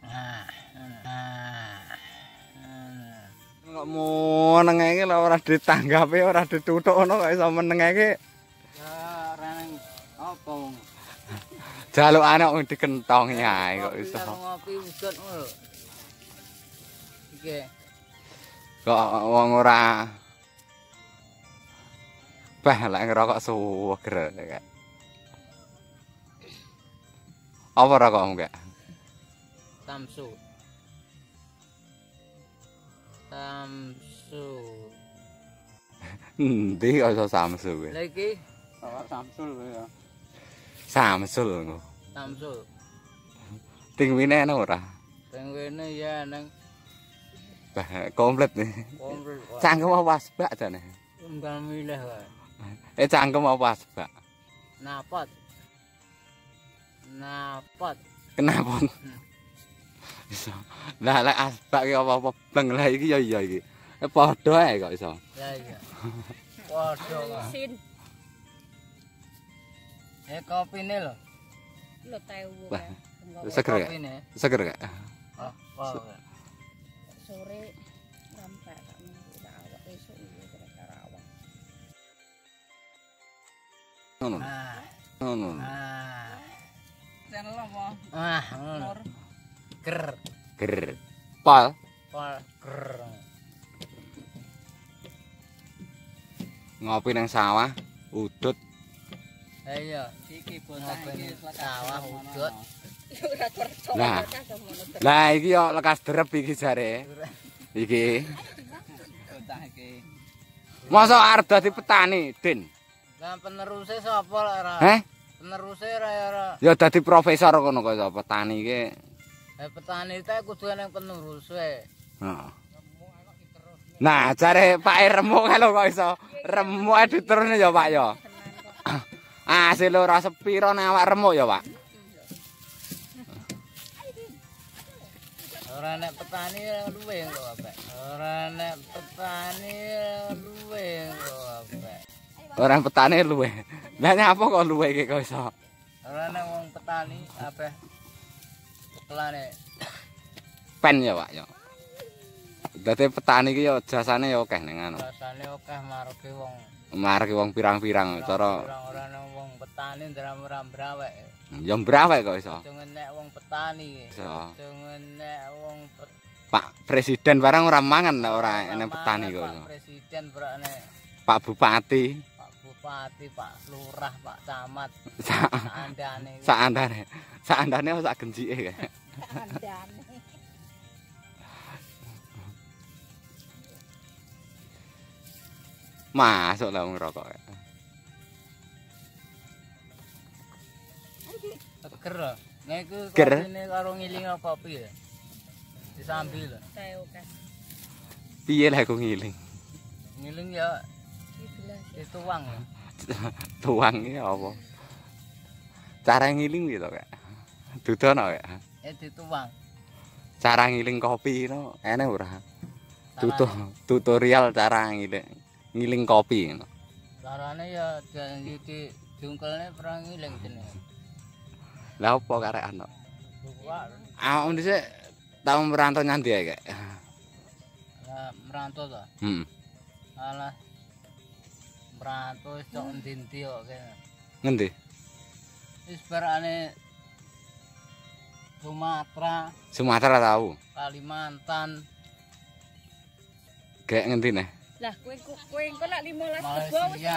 Kok mau nengenge lho ora ditanggapi, ora dituthuk ngono kok iso menengeke. Ya ora nang apa wong. Jalukane kok dikentong ae kok iso. Ngopi udut ngono. Iki. Kok wong ora bah lek ngerokok suweger kek. Apa rokokmu kek? Samsu. Endi kok iso Samsul kuwi? Lah iki Samsul kuwi ya. Samsul ngono. Samsul. Tingwine ana ora? Penggene ya nang Bah komplit nih. komplit. Cangkem apa asbak jane? Unggal milih wae. Cangkem apa asbak? Napot. Napot. Kenapa? Iso. Lah lek asbak ki apa-apa bleng lah iki ya iya iki. Padha ae kok iso. Ya iya. Padha kok. Sin. Kopine lho. Lho tewu Wah. kae. Seger gak? Kopine. Seger gak? Oh. Sore sampai tak minggu tak awak esuk iki kira-kira awak. Ngono. Nah. Ngono. Nah. Channel apa? Ah, ngono. Ger. Ger. Pol. Pol ger. Ngopi nang sawah, udut. Ha iya, iki bocah iki sawah udut. Ora kerja. Nah. Lah iki yo lekas drep iki jare. Iki. Bocah iki. Masa arep dadi petani, Din? Lah peneruse sapa lek ora? Heh? Peneruse ora. Ya dadi profesor ngono kok iso petani iki. Petani ta kudu ana peneruse. Heeh. Nah, jare Pak remuk lho kok iso remuk diterusne ya, Pak ya. Hasil ora sepiro nek awak remuk ya, Pak. Ora nek petani luwe kok, Pak. Ora nek petani luwe kok, Pak. Orang petani luwe. Lah nyapa kok luwe iki kok iso? Ora nek wong petani apa kelane Pen ya, Pak ya. Dadi petani iki ya jasane ya akeh ning anu. rasane akeh Margi wong pirang-pirang cara ora nek wong petani ndram-ndrawek. ya mbrawek kok iso. Jangan nek wong petani. Iso. Jangan nek wong Pak Presiden barang ora mangan nek ora enek petani kok iso. Pak Presiden berakne Pak Bupati, Pak Bupati, Pak Lurah, Pak Camat, sak saandane. sakandane sak genjike kae. Andane. Masuk lah wong rokok. Seger. Nek iku Ger. kopine karo ngiling apa piye? Disambi lho. Tewu kae. Piye lah aku ngiling. Ngiling ya Dibelas. dituang ya. Tuang iki apa? Cara ngiling piye to, Kak? Dudono, Kak. Dituang. Cara ngiling kopi no enek ora? Tutorial cara ngiling kopi ngono. Carane ya diungkelne perang ngiling jenenge. Lah opo karek ana? Buka Ah, dhisik tau merantau nyandi ae, Kak. lah merantau to. Alah. Merantau cok endi-endi kok kene. Ngendi? Wis barane Sumatera, Sumatera tahu. Kalimantan, Kayak ngendi nih? Lah kowe engko lak 15 kebo wis. Malaysia.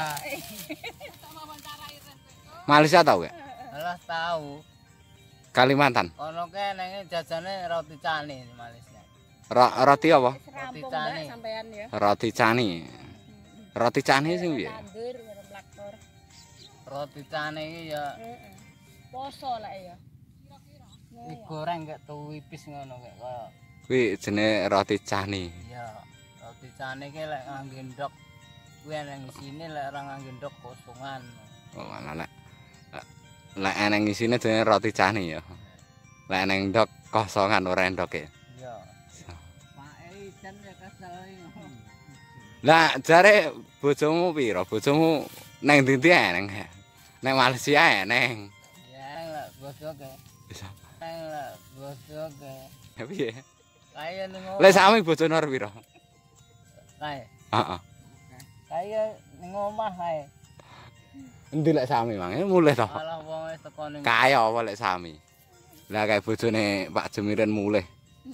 Malaysia tahu gak? Alah tahu. Kalimantan. Kono kene jajane roti cane Malaysia. Roti apa? Rampung cane. Mbak sampean ya. Roti cani. Roti cani sing piye? Tandur melaktor. Roti cane iki ya Heeh. Poso lah ya. digoreng gak tuwipis ngono kayak kaya. Kuwi jenenge roti cani. Iya, roti cane ki lek nganggo ndok kuwi nang isine lek ora nganggo ndok kosongan. Oh, lek eneng isine jenenge roti cani ya. Lek eneng ndok kosongan ora endoke. Iya. Pake ijen ya kesel iki. Lah jare bojomu piro? Bojomu neng ndi eneng? Neng Malaysia eneng. Ya lek bojoke. bojoke. Piye? Kaya ning Lek sami bojone nomor piro? kae. Heeh. Kaya ning omah kae. Endi lek sami, Mang? Mulih to. Alah wong wis teko ning Kaya apa lek sami? Lah kae bojone Pak Jemiren mulih.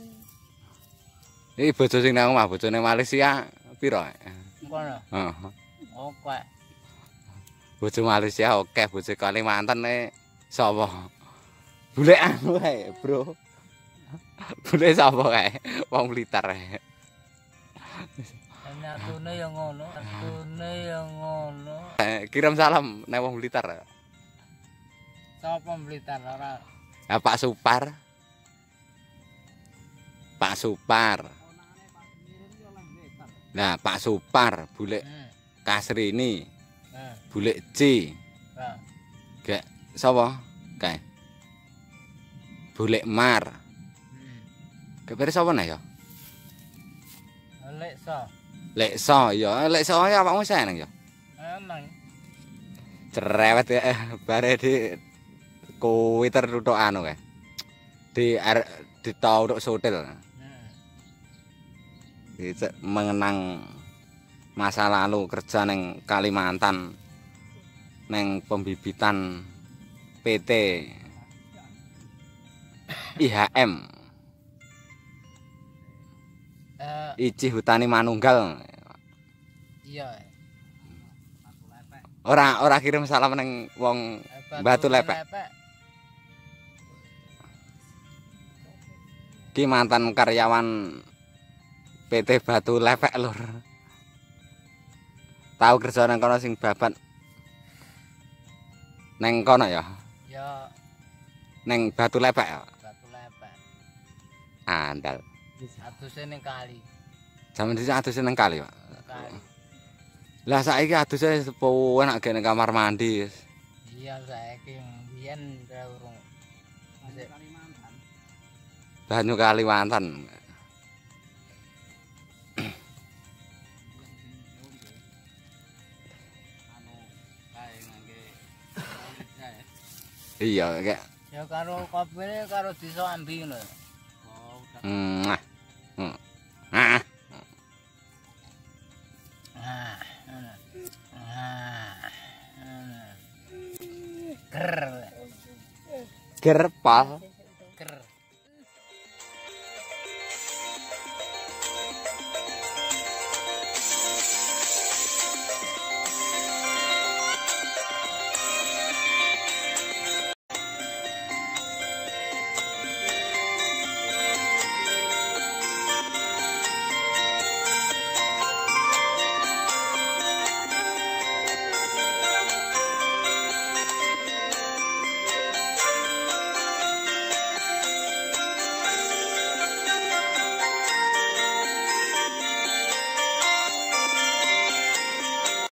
Iki bojo sing nang omah, bojone Malaysia piro? kono. Heeh. Oke. Bojo Malaysia oke, bojo Kalimantan sapa? Bule anu kae, Bro. Bule sapa kae? Wong Blitar kae. Nyatune ya ngono, nyatune ya ngono. Kirim salam nang wong Blitar. Sapa Blitar ora? Ya Pak Supar. Pak Supar. Nah, Pak Supar, Bule Kasrini. Bule C. Gak sapa? Kae. Bule Mar. Kepere sapa nah ya? Lekso ya, lekso ya awakmu seneng ya. Emang Cerewet ya bare di kuwi tertutuk anu kae. Di tau sotel. Mengenang masa lalu kerja neng Kalimantan neng pembibitan PT IHM Iji Hutani Manunggal. iya. Ora kirim salam neng wong Batu Lepek. Ki mantan karyawan PT Batu Lepek lur. Tahu kerja nang kono sing babat. Neng kono ya? Ya, Neng Batu Lepek ya? Batu Lepek. Andal. Aduse ning kali. Jaman dhisik aduse nang kali, Pak. Kali. Lah saiki aduse sepuh enak gene kamar mandi. Iya saiki biyen urung. Kalimantan. Banyu Kalimantan. Iya, kayak Ya karo kopine karo desa Ambi ngono. Ah. Ger. Gerpal. Ger.